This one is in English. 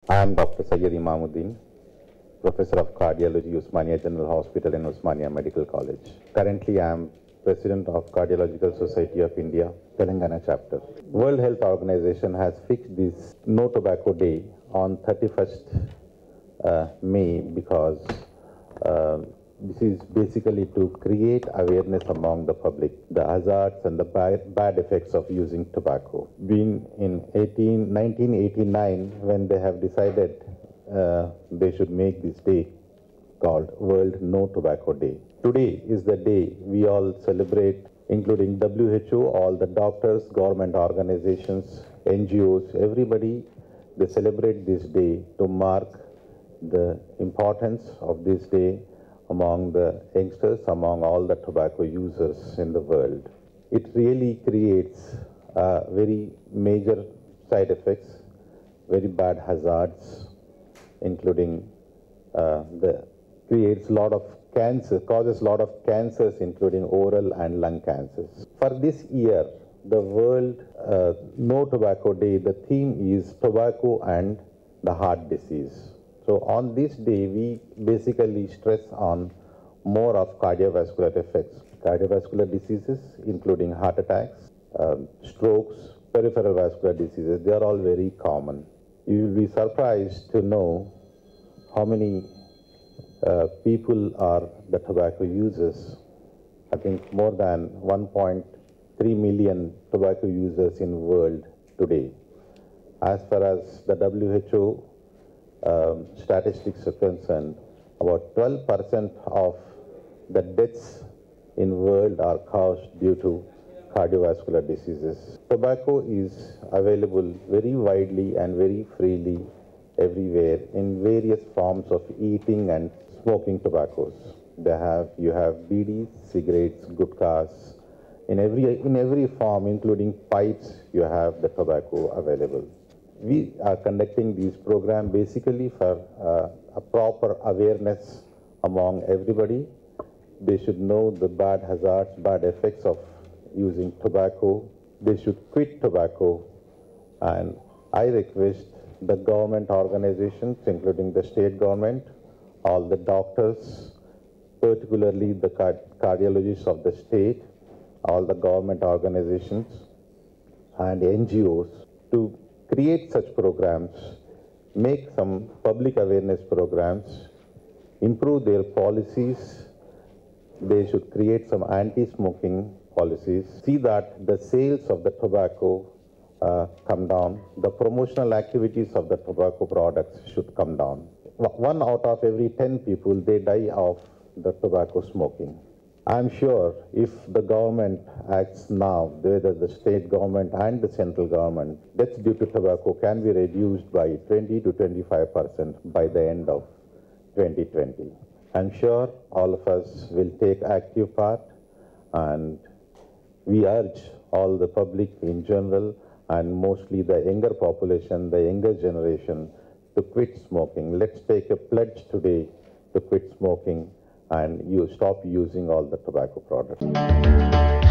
I am Dr. Sayyid Imamuddin, Professor of Cardiology, Usmania General Hospital and Usmania Medical College. Currently, I am President of Cardiological Society of India, Telangana chapter. World Health Organization has fixed this No Tobacco Day on 31st May because this is basically to create awareness among the public, the hazards and the bad effects of using tobacco. Being in 1989, when they have decided they should make this day called World No Tobacco Day. Today is the day we all celebrate, including WHO, all the doctors, government organizations, NGOs, everybody, they celebrate this day to mark the importance of this day among the youngsters, among all the tobacco users in the world. It really creates very major side effects, very bad hazards, including creates a lot of cancer, causes a lot of cancers, including oral and lung cancers. For this year, the World No Tobacco Day, the theme is tobacco and the heart disease. So on this day, we basically stress on more of cardiovascular effects, cardiovascular diseases, including heart attacks, strokes, peripheral vascular diseases. They are all very common. You will be surprised to know how many people are the tobacco users. I think more than 1.3 million tobacco users in the world today. As far as the WHO statistics are concerned, about 12% of the deaths in the world are caused due to cardiovascular diseases. Tobacco is available very widely and very freely everywhere in various forms of eating and smoking tobaccos. You have BDs, cigarettes, gutkhas. In every form, including pipes, you have the tobacco available. We are conducting this program basically for a proper awareness among everybody. They should know the bad hazards, bad effects of using tobacco. They should quit tobacco. And I request the government organizations, including the state government, all the doctors, particularly the cardiologists of the state, all the government organizations and NGOs to create such programs, make some public awareness programs, improve their policies. They should create some anti-smoking policies, see that the sales of the tobacco come down, the promotional activities of the tobacco products should come down. 1 out of every 10 people, they die of the tobacco smoking. I'm sure if the government acts now, whether the state government and the central government, deaths due to tobacco can be reduced by 20 to 25% by the end of 2020. I'm sure all of us will take active part, and we urge all the public in general and mostly the younger population, the younger generation, to quit smoking. Let's take a pledge today to quit smoking and you stop using all the tobacco products.